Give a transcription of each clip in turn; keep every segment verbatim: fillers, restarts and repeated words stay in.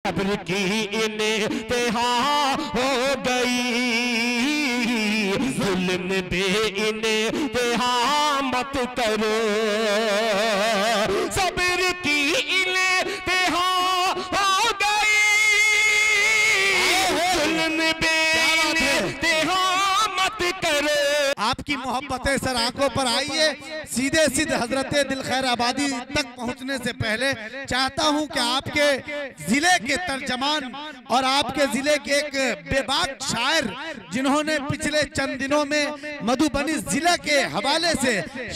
सब्र की इंतहा हो गई, जुल्म बे इंतहा मत करो, सब्र की इंतहा हो गई, जुल्म बे इंतहा मत करो। आपकी मोहब्बतें सर आंखों पर आइए। सीधे सीधे हजरत दिल खैर आबादी तक पहुंचने से पहले चाहता हूं कि आपके जिले के तर्जमान और आपके जिले के एक बेबाक शायर, जिन्होंने पिछले चंद दिनों में मधुबनी जिले के हवाले से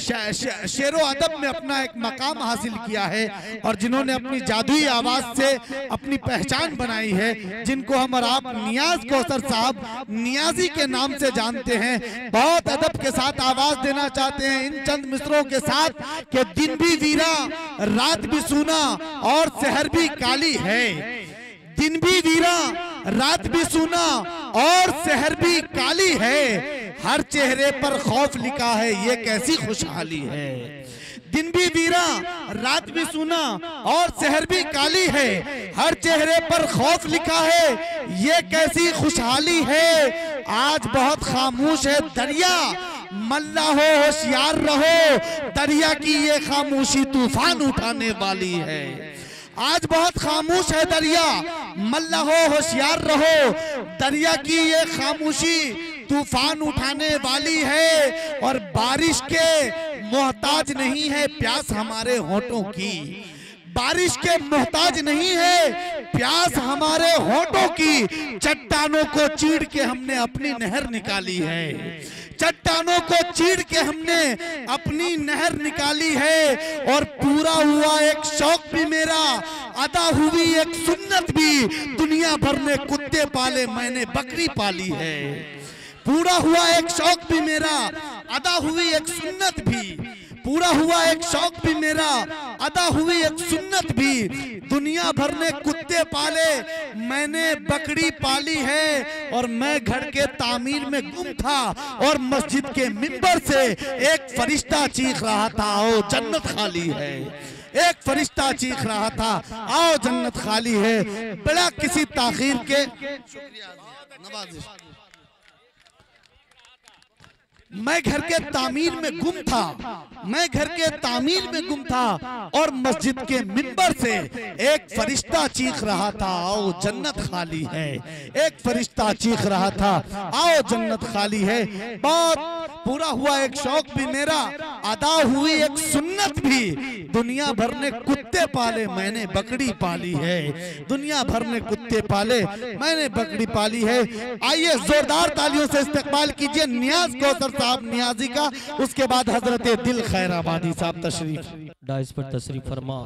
शेरो अदब में अपना एक मकाम हासिल किया है और जिन्होंने अपनी जादुई आवाज से अपनी पहचान बनाई है, जिनको हम और आप नियाज कौसर साहब नियाजी के नाम से जानते हैं, बहुत अदब के साथ आवाज देना चाहते हैं इन चंद मिसरों के साथ कि दिन भी वीरा रात भी सूना और शहर भी काली है। दिन भी वीरा रात भी सूना और शहर भी काली है, हर चेहरे पर खौफ लिखा है ये कैसी खुशहाली है। दिन भी वीरा रात भी सूना और शहर भी काली है, हर चेहरे पर खौफ लिखा है ये कैसी खुशहाली है। आज बहुत खामोश है दरिया, मल्ला हो होशियार रहो, दरिया की ये खामोशी तूफान उठाने वाली है। आज बहुत खामोश है दरिया, मल्ला हो होशियार रहो, दरिया की ये खामोशी तूफान उठाने वाली है। और बारिश के मोहताज नहीं है प्यास हमारे होठों की, बारिश के मोहताज नहीं है प्यास हमारे होठों की, चट्टानों को चीर के हमने अपनी नहर निकाली है, चट्टानों को चीर के हमने अपनी नहर निकाली है। और पूरा हुआ एक शौक भी मेरा, अदा हुई एक सुन्नत भी, दुनिया भर में कुत्ते पाले मैंने बकरी पाली है। पूरा हुआ एक शौक भी मेरा, अदा हुई एक सुन्नत भी, पूरा हुआ एक शौक भी मेरा, अदा हुई एक सुन्नत भी, दुनिया भर ने कुत्ते पाले मैंने बकरी पाली है। और मैं घर के तामीर में गुम था और मस्जिद के मिंबर से एक फरिश्ता चीख रहा था आओ जन्नत खाली है, एक फरिश्ता चीख रहा था आओ जन्नत खाली है। बड़ा किसी ताखीर के नवाजिश, मैं घर के तामीर में गुम था, मैं घर के तामीर में गुम था और मस्जिद के मिंबर से एक फरिश्ता चीख रहा था आओ जन्नत खाली है, एक फरिश्ता चीख रहा था आओ जन्नत खाली है। बहुत पूरा हुआ एक शौक भी मेरा, अदा हुई एक सुन्नत भी, दुनिया भर ने कुत्ते पाले मैंने बकरी पाली है, दुनिया भर ने कुत्ते पाले मैंने बकरी पाली है। आइए जोरदार तालियों से इस्तकबाल कीजिए नियाज कौसर साहब नियाजी का, उसके बाद हजरत दिल खैर आबादी साहब तशरीफ डाइस पर तशरीफ फरमा।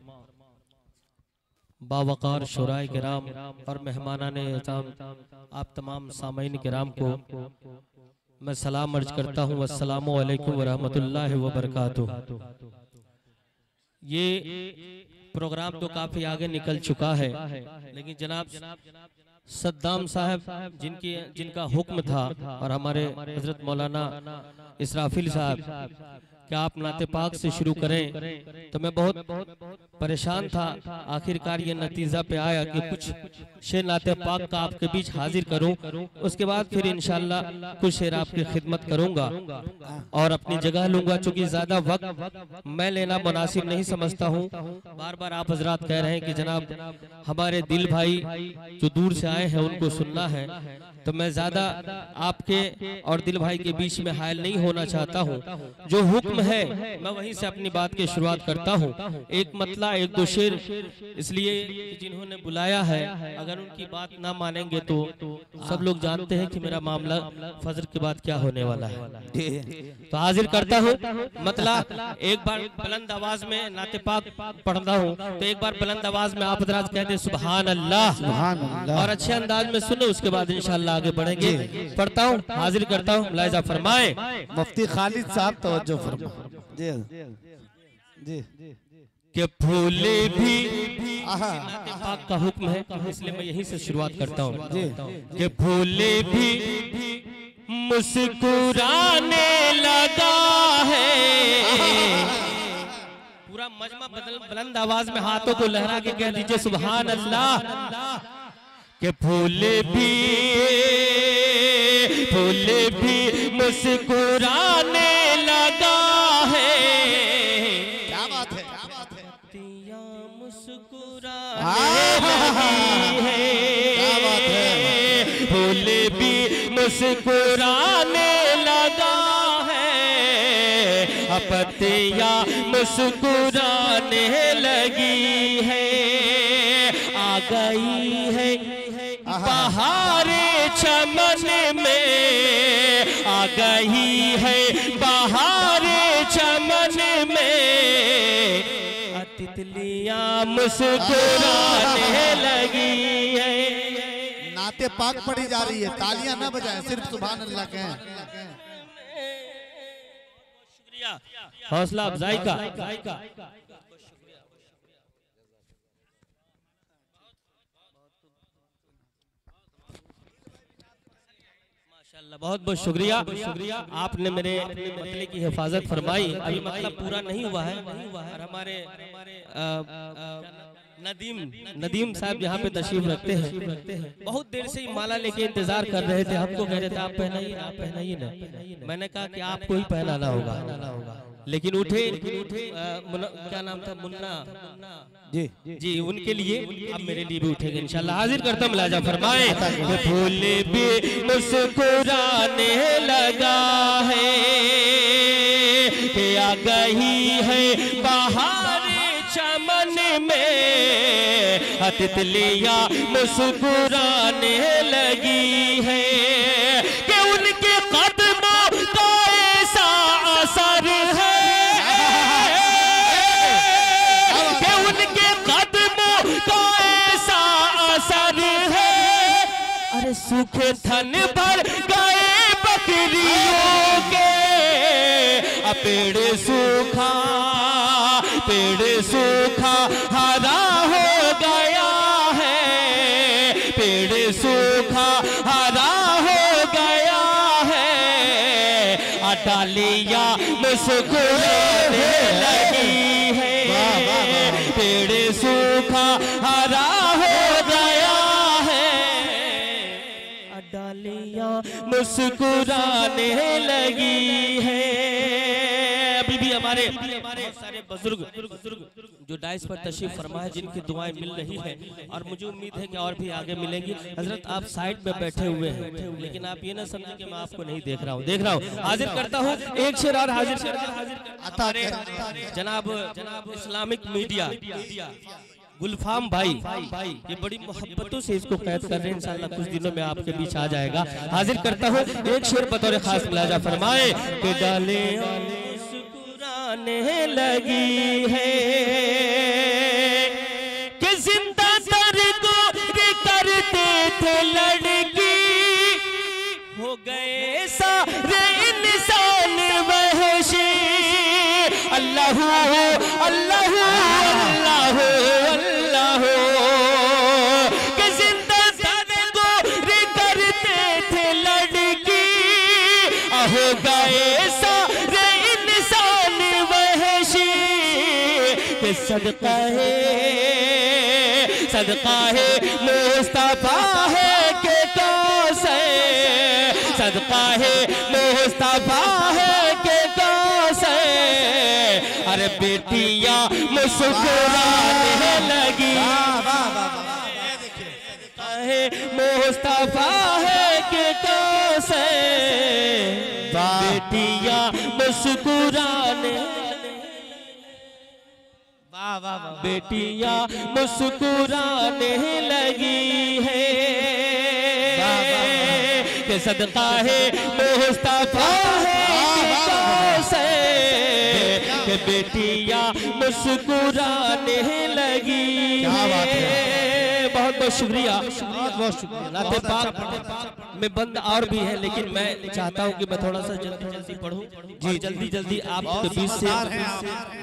बावकार शुराए किराम और मेहमानाने आप तमाम सामीन किराम को मैं सलाम अर्ज करता हूँ, अस्सलामु अलैकुम व रहमतुल्लाहि व बरकातुहू। ये प्रोग्राम तो काफी आगे निकल चुका है, लेकिन जनाब सद्दाम साहब जिनकी जिनका हुक्म था और हमारे हजरत मौलाना इसराफिल साहब कि आप नाते पाक से शुरू करें, तो मैं बहुत परेशान था। आखिरकार ये नतीजा पे आया कि कुछ शेर नाते पाक का आपके बीच हाजिर करूं, उसके बाद फिर इंशाल्लाह कुछ शेर आपकी खिदमत करूंगा और अपनी जगह लूंगा, चूंकि ज्यादा वक्त मैं लेना मुनासिब नहीं समझता हूं। बार बार आप हजरात कह रहे हैं कि जनाब हमारे दिल भाई जो दूर से आए हैं उनको सुनना है, तो मैं ज्यादा आपके और दिल भाई के बीच में हायल नहीं होना चाहता हूँ। जो हुक्म है मैं वहीं से अपनी बात की शुरुआत करता हूँ। एक मतला एक दो शेर, इसलिए जिन्होंने बुलाया है अगर उनकी बात ना मानेंगे तो सब लोग जानते हैं कि मेरा मामला फजर के बाद क्या होने वाला है। तो हाजिर करता हूँ मतला, एक बार बुलंद आवाज में नाते पाक पढ़ता हूँ, तो एक बार बुलंद आवाज में आप हजरात कहते हैं सुभान अल्लाह, और अच्छे अंदाज में सुने, उसके बाद इंशाल्लाह आगे बढ़ेंगे। पढ़ता हूँ, हाजिर करता हूँ, मुलाहिजा फरमाए। मुफ्ती खालिद साहब तवज्जो फरमा जी जी के फूले भी नाते पाक का हुक्म है, इसलिए मैं यहीं से शुरुआत करता हूँ कि फूले भी मुस्कुराने लगा है। पूरा मजमा बदल बुलंद आवाज में हाथों को लहरा के कह दीजिए सुभान अल्लाह। कि फूल भी फूल भी मुस्कुराने लगा है। क्या बात है, क्या बात है, पत्तियां मुस्कुराने लगी है। क्या बात है, फूल भी मुस्कुराने लगा है। पत्तियां मुस्कुराने लगी है। आ गई है बहारे चमन में, आ गई है बहारे चमन में। तितलियां मुस्कुराने लगी है। नाते पाक पड़ी जा रही है, तालियां ना बजाएं, सिर्फ सुभान अल्लाह कहें। शुक्रिया, हौसला अफजाई का। बहुत बहुत शुक्रिया, शुक्रिया। आपने मेरे मतले की हिफाजत फरमाई। अभी मतलब पूरा नहीं हुआ है और हमारे नदीम नदीम साहब यहाँ पे तशरीफ रखते हैं। बहुत देर से ही माला लेके इंतजार कर रहे थे। हमको कह रहे थे आप पहनाइए, आप पहनाइए ना। मैंने कहा कि आपको ही पहनाना होगा, लेकिन उठे क्या नाम था, मुन्ना जी जी, उनके लिए अब मेरे लिए भी उठेंगे इंशाल्लाह। हाजिर करता हूं, मुलाजा फरमाए। फूल भी मुस्कुराने लगा है कि आ गई है बहारे चमन में। तितलियां मुस्कुराने लगी है कि उनके कदमों का ऐसा असर है कि उनके कदमों का ऐसा असर है। अरे सूखे थन भर गए बकरियों के। पेड़ सूखा पेड़ सूखा हरा हो गया है। पेड़ सूखा हरा हो गया है। डालियां मुस्कुराने लगी है। पेड़ सूखा हरा हो गया है। डालियां मुस्कुराने लगी है। अभी भी हमारे सारे बुजुर्ग जो डाइस पर तशरीफ फरमा है, जिनकी दुआएं मिल रही है और मुझे उम्मीद है कि और भी आगे मिलेंगी। हजरत आप साइड में बैठे हुए हैं, लेकिन आप ये ना समझें कि मैं आपको नहीं देख रहा हूँ, देख रहा हूँ। हाजिर करता हूँ एक शेर और हाजिर जनाब जनाब इस्लामिक मीडिया गुलफाम भाई, ये बड़ी मोहब्बतों से इसको कैद कर रहे हैं। इंशाअल्लाह कुछ दिनों में आपके बीच आ जाएगा। हाजिर करता हूँ एक शेर बतौर खास मुलाजा फरमाए कि डाले मुस्कुराने लगी है कि जिंदा सर को करते थे लड़की। हो गए सारे इंसान वहशी। अल्लाह अल्लाह अल्लाह अल्लाह के जिंदा सर को करते थे लड़की। हो गए सारे इंसान वहशी। के सदका है सदका है मुस्तफा है के कौसे। सदका है मुस्तफा है के कौसे। अरे बेटियां मुस्कुराने लगी है मुस्तफा है के कौसे। बेटियां मुस्कुराने बेटियां मुस्कुराने लगी है कि सदका है मुस्तफा है से। कि बेटियां मुस्कुराने लगी है। बहुत बहुत शुक्रिया, बहुत बहुत शुक्रिया। नाते पाक में बंद और भी है, लेकिन मैं चाहता हूं कि मैं थोड़ा सा जल्दी जल्दी पढ़ूं जी, जल्दी जल्दी आपके बीच से।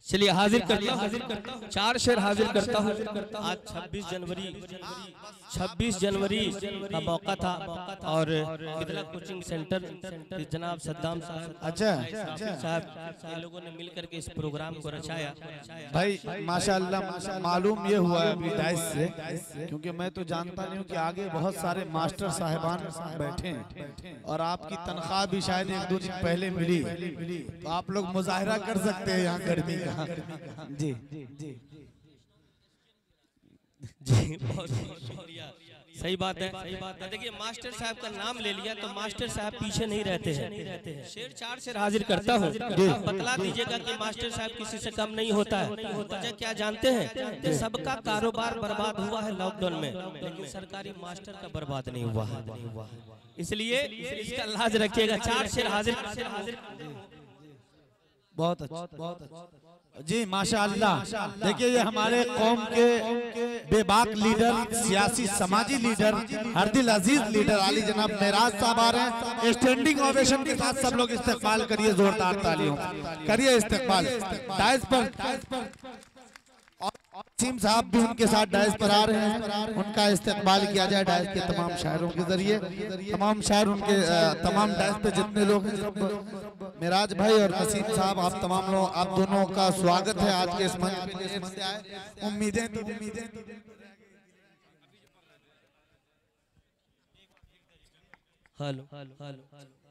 चलिए हाजिर करता हूँ, चार शेर हाजिर करता हूँ। आज छब्बीस जनवरी छब्बीस जनवरी का मौका था और मिथिला कोचिंग सेंटर जनाब सद्दाम साहब अच्छा साहब इन लोगों ने मिलकर के इस प्रोग्राम को रचाया। भाई माशाअल्लाह मालूम ये हुआ है अभी डाइस से, क्योंकि मैं तो जानता नहीं हूँ कि आगे बहुत सारे मास्टर साहिबान बैठे हैं और आपकी तनख्वाह भी शायद एक दो दिन पहले मिली, तो आप लोग मुजाहिरा कर सकते हैं यहाँ गर्मी का। जी जी जी बहुत शुक्रिया, सही बात है, सही बात है। देखिए मास्टर साहब का नाम ले लिया तो मास्टर साहब पीछे नहीं रहते हैं। शेर चार शेर हाजिर करता हूँ, बतला दीजिएगा कि मास्टर साहब किसी से कम नहीं होता है। वजह क्या जानते हैं कि सबका कारोबार बर्बाद हुआ है लॉकडाउन में, लेकिन सरकारी मास्टर का बर्बाद नहीं हुआ है, इसलिए इसका लाज रखिएगा। चार शेर हाजिर बहुत अच्छा, बहुत अच्छा जी माशाअल्लाह। देखिए ये हमारे कौम के बेबाक लीडर, सियासी समाजी लीडर, हरदिल अजीज लीडर आली जनाब मेराज साहब आ रहे हैं। स्टैंडिंग ओवेशन के साथ सब लोग इस्तेकबाल करिए, जोरदार तालियों करिए इस्तेकबाल। डाइस पर वसीम साहब भी उनके साथ डाइस पर आ रहे हैं, उनका इस्तेकबाल किया जाए डाइस के तमाम शायरों के जरिए। तमाम शायर उनके तमाम डाइस पे जितने लोग हैं, मेराज भाई और वसीम साहब, आप तमाम लोग, आप दोनों का स्वागत है आज के इस मंच पे। उम्मीदें तो उम्मीदें हेलो हेलो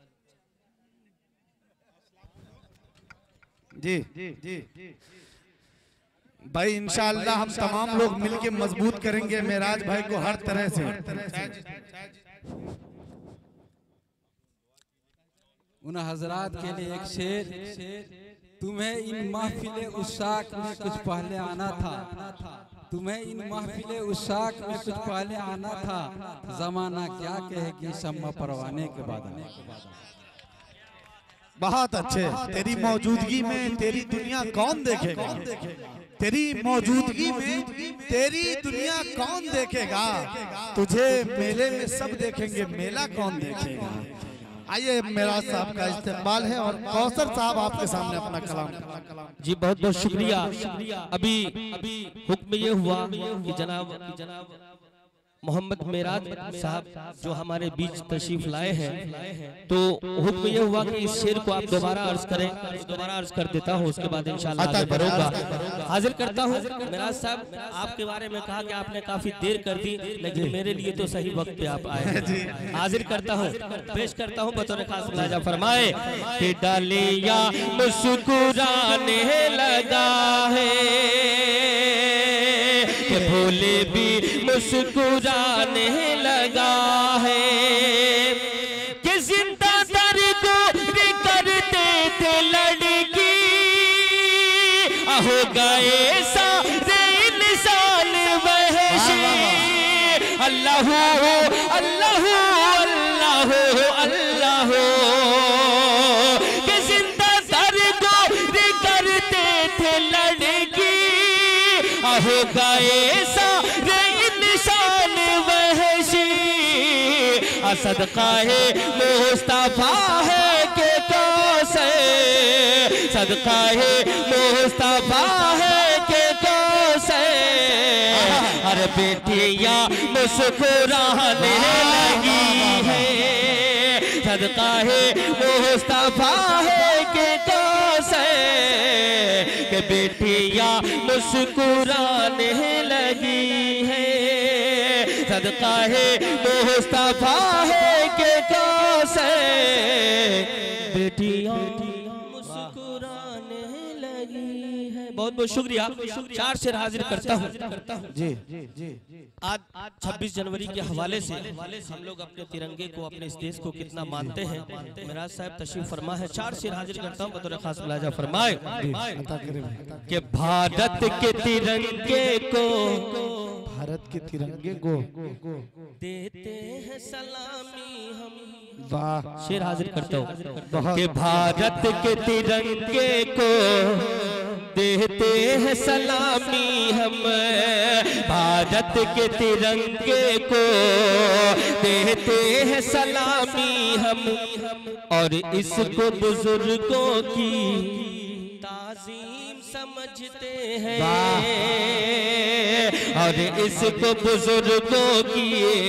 जी जी भाई इंशाअल्लाह हम तमाम लोग मिलके मजबूत करेंगे मेराज भाई को हर तरह से। उन हजरात के लिए एक शेर, तुम्हें इन महफिले उशाक में कुछ पहले आना था, तुम्हें इन महफिले उशाक में कुछ पहले आना था, जमाना क्या कहेगी शम्मा परवाने के बाद। बहुत अच्छे, तेरी मौजूदगी में तेरी दुनिया कौन देखेगा, तेरी मौजूदगी में तेरी दुनिया कौन देखेगा, तुझे मेले में सब देखेंगे, मेला कौन देखेगा। आइए मेराज साहब का इस्तेमाल है और कौसर साहब आपके सामने अपना कलाम। जी बहुत बहुत शुक्रिया। अभी अभी हुक्म ये हुआ कि जनाब जनाब मोहम्मद मेराज साहब जो हमारे बीच तशरीफ लाए हैं, तो हुक्म ये हुआ कि इस शेर को आप दोबारा अर्ज करें। दोबारा अर्ज कर देता हूँ, उसके बाद इंशाल्लाह आगे बढ़ूंगा। हाजिर करता हूँ मेराज साहब, आपके बारे में कहा कि आपने काफी देर कर दी, लेकिन मेरे लिए तो सही वक्त पे आप आए। हाजिर करता हूँ, पेश करता हूँ बतौर खास मुलाजा फरमाए कि डालिया मुस्कुराने लगा है, कि भोले भी मुस्कुराने लगा है, कि जिंदा दर को करते थे लड़की, हो गए सारे इंसान वहशी। अल्लाह अल्लाह अल्लाह अल्लाह, कि जिंदा दर को करते थे लड़की, हो गए सारे इंसान वहशी। सदका है मुस्तफा है के कौसे, सदका है मुस्तफा है के कौसे। हर बेटियां मुस्कुराने लगी है, सदका है मुस्तफा है के कौसे, के बेटियां मुस्कुराने लगी है, सदका है मुस्तफा है के कौसे, बेटियां मुस्कुराने लगी है। बहुत बहुत शुक्रिया। चार शेर हाजिर करता हूँ जी जी। आज छब्बीस जनवरी के हवाले से हम लोग अपने तिरंगे को, अपने इस देश को कितना मानते हैं। मेराज साहब तशरीफ फरमा है, चार शेर हाजिर करता हूँ बतौर खास मुलाजा फरमाए कि भारत के तिरंगे को, भारत के तिरंगे को देते हैं सलामी हम। वाह, शेर हाजिर करता हूँ कि भारत के तिरंगे को देते हैं सलामी हम, भारत के तिरंगे को देते हैं सलामी हम, और इसको बुजुर्गों की ताज़ीम समझते हैं और इसको बुजुर्गों की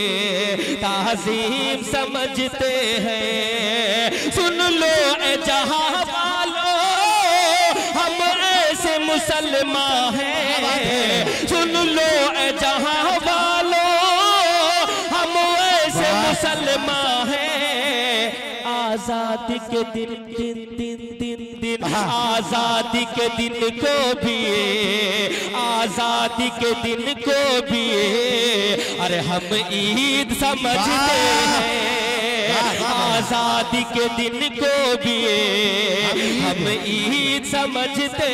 ताज़ीम समझते हैं। सुन लो ए जहां वालों हम ऐसे मुसलमान हैं, सुन लो ए जहां वालों हम ऐसे मुसलमान हैं। आजादी के दिन दिन दिन दिन दिन आजादी के दिन को भी आजादी के दिन को भी अरे हम ईद समझते हैं। आजादी के दिन को भी हम ईद समझते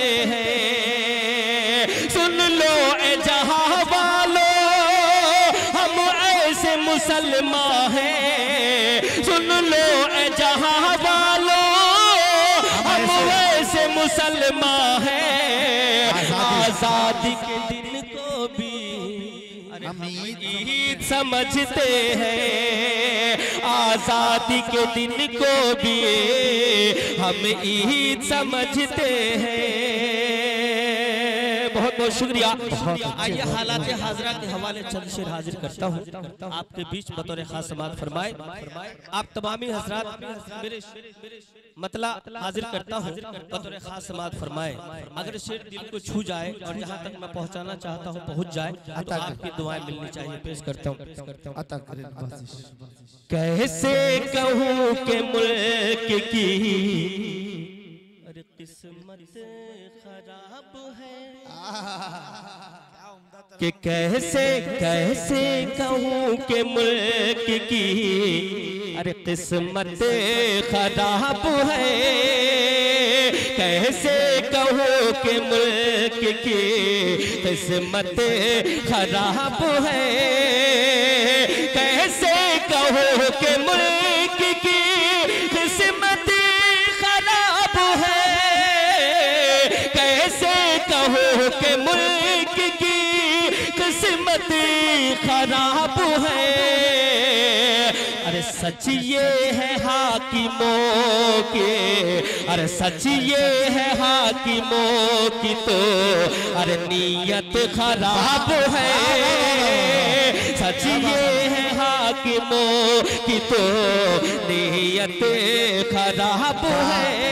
हैं। सुन लो ए जहां वालों हम ऐसे मुसलमान हैं, सुन लो ए जहां वालों हम ऐसे मुसलमान हैं। आजादी के दिन को भी हम ईद समझते हैं। आजादी के दिन को भी हम ईद समझते हैं। बहुत बहुत शुक्रिया। आइए हालात हाजरा के हवाले चंद शेर हाजिर करता हूँ आपके बीच बतौर खास समात फरमाए। आप तमामी हजरात मेरे मतला हाजिर करता हूँ बतौर खास समात फरमाए। अगर शेर दिल को छू जाए और जहाँ तक मैं पहुँचाना चाहता हूँ पहुँच जाए तो आपकी दुआएं मिलनी चाहिए। पेश करता हूँ। कैसे कहूँ के मुल्क की अरे किस्मत खराब है कि कैसे कैसे कहूँ के मुल्क की अरे किस्मत खराब है। कैसे कहूँ के मुल्क की किस्मत खराब है। कैसे कहूँ के मुल्क की किस्मत खराब है। कैसे कहूँ के मुल्क की किस्मत खराब है। अरे सच ये है हाकिमों के अरे सच ये है हाकिमों की तो अरे नीयत खराब है। सच ये है हाकिमों की तो नीयत खराब है।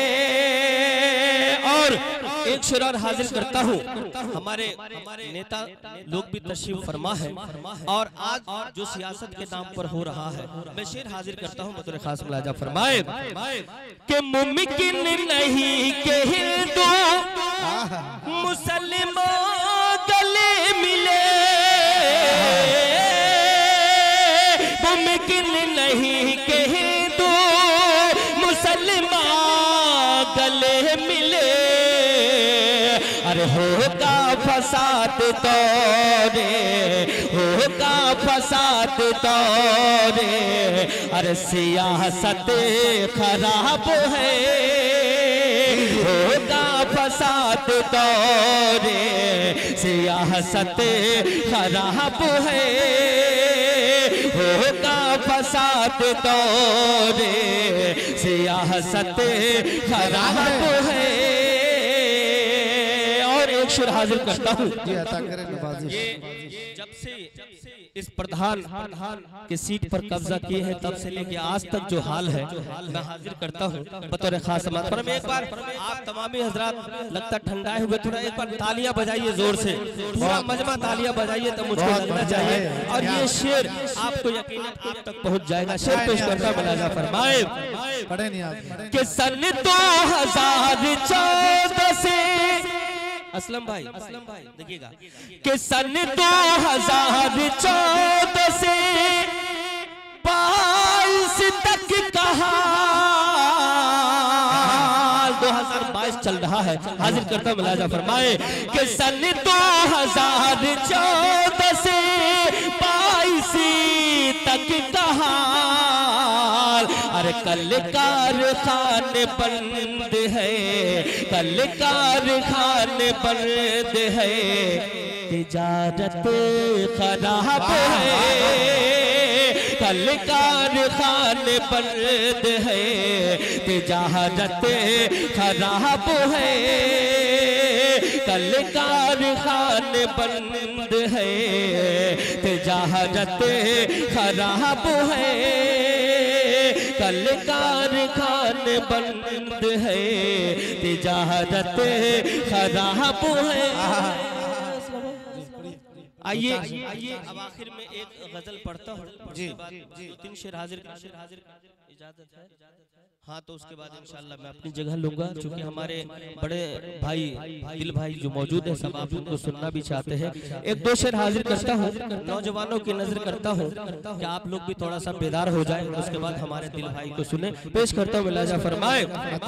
और एक शेर और हाजिर करता हूँ। हमारे हमारे नेता लोग भी तशरीफ फरमा है और आज जो सियासत के नाम पर हो रहा है मैं शेर हाजिर करता हूँ बतौर खास मुलाजा फरमाए कि मुमकिन नहीं कि हिंदू मुसलमान गले मिले। मुमकिन नहीं कि हिंदू मुसलमान गले मिले। अरे होगा फसाद तौरे होगा फसाद तौरे अरे सियासत खराब है। होगा फसाद तौरे सियासत खराब है। होगा फसाद तौरे सियासत खराब है। एक शेर हाजिर करता हूँ। ये जब से इस प्रधान के सीट पर कब्जा किए हैं तब से लेके आज तक जो हाल है मैं हाजिर करता हूँ बतौर खास समात। पर एक बार आप तमामी हजरात लगता ठंडाए हुए थोड़ा एक बार तालियां बजाइए जोर से, पूरा मजमा तालियां बजाइए तो मुझको लगना चाहिए। और ये शेर आपको यकीनन आप तक पहुँच जाएगा। शेर पेश करता मुलाजा फरमाए कि सन दो हजार चौदह से असलम भाई असलम भाई देखिएगा कि सन दो हजार चौदह से बाईस तक कहा दो हजार बाईस चल रहा है। हाजिर करता मुलाजा फरमाए कि सन दो हजार चौदह से बाईस तक कहा अरे कल कारखाने बंद है कल कारखाने बंद है। तिजारत खराब है कल कारखाने बंद है, तिजारत खराब है, कल कारखाने बंद है, तिजारत खराब है, कल कारखाने बंद है, तिजारत खराब है। आइए आइए अब आखिर में एक गजल पढ़ता हूँ जी जी दो तीन शेर हाजिर शेर हाजिर इजाजत है। हाँ तो उसके बाद इंशाल्लाह मैं अपनी जगह लूंगा, क्योंकि हमारे बड़े भाई दिल भाई जो मौजूद है सब आप उनको सुनना भी चाहते हैं। एक दो शेर हाजिर करता हूँ, नौजवानों की नजर करता हूँ कि आप लोग भी थोड़ा सा बेदार हो जाए, उसके बाद हमारे दिल भाई को सुने। पेश करता हूँ मिलाजा फरमाए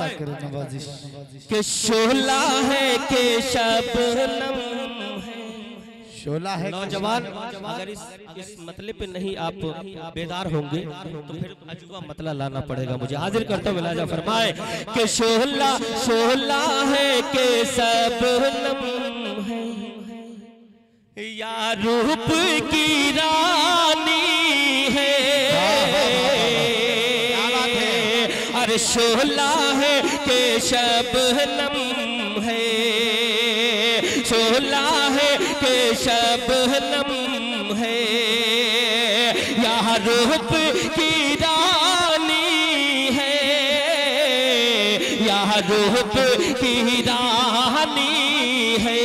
कि शोला है के शबनम शोला है। नौजवान अगर इस इस मतलब पे नहीं आप बेदार होंगे तो फिर अजूबा मतला लाना पड़ेगा मुझे। हाजिर करता हूँ मिलाजा फरमाए कि शोला शोला है के शबनम है, या रूप की रानी है, अरे शोला है के शबनम है, शोला है के शबनम है, यहाँ रूप की रानी है, यहाँ रूप की रानी है,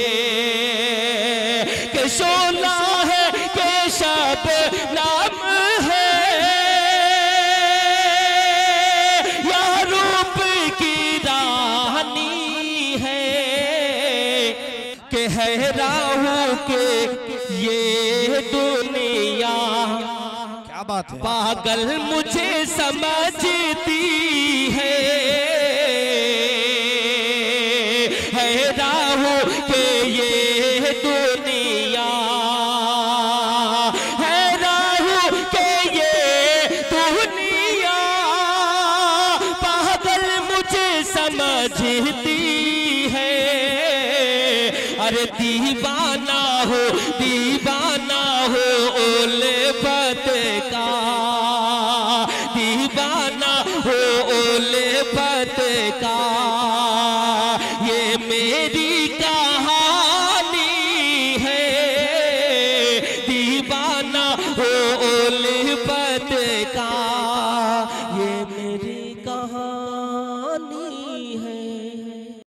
के शोला है के शबनम है, यहाँ रूप की रानी है, के हैरान हूँ के ये दुनिया क्या बात है, पागल मुझे समझती है, हैरान हूँ के ये दुनिया, हैरान हूँ के ये दुनिया पागल मुझे समझती है, अरे दीवाना हो दीवाना